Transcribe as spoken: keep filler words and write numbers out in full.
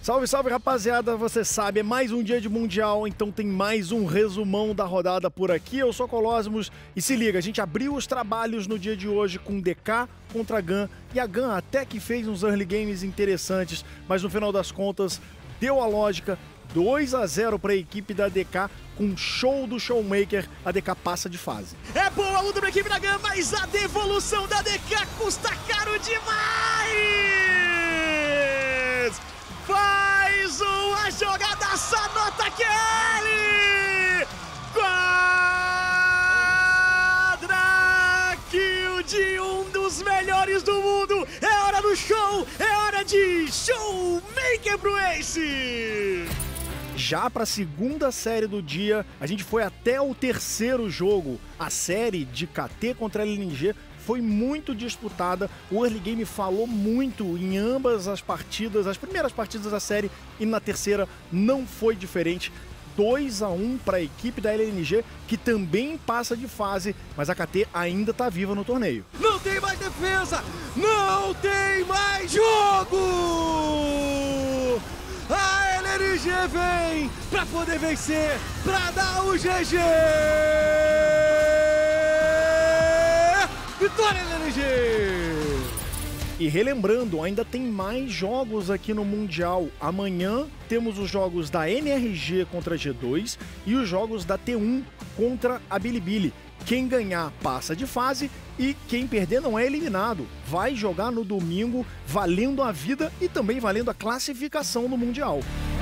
Salve, salve, rapaziada, você sabe, é mais um dia de Mundial, então tem mais um resumão da rodada por aqui. Eu sou Colosmos e se liga, a gente abriu os trabalhos no dia de hoje com D K contra Gun, e a Gun até que fez uns early games interessantes, mas no final das contas deu a lógica, dois a zero para a equipe da D K, com show do Showmaker, a D K passa de fase. É boa a luta pra equipe da Gun, mas a devolução da D K custa caro demais! Faz uma jogadaça no ataque L! Quadra kill de um dos melhores do mundo! É hora do show! É hora de Showmaker pro Ace! Já para a segunda série do dia, a gente foi até o terceiro jogo. A série de K T contra L N G foi muito disputada, o early game falou muito em ambas as partidas, as primeiras partidas da série, e na terceira não foi diferente. dois a um para a equipe da L N G, que também passa de fase, mas a K T ainda está viva no torneio. Não tem mais defesa! Não tem mais jogo! A L N G vem para poder vencer, para dar o G G! Vitória, L N G! E relembrando, ainda tem mais jogos aqui no Mundial. Amanhã temos os jogos da N R G contra a G dois e os jogos da T um contra a Bilibili. Quem ganhar passa de fase e quem perder não é eliminado. Vai jogar no domingo valendo a vida e também valendo a classificação no Mundial.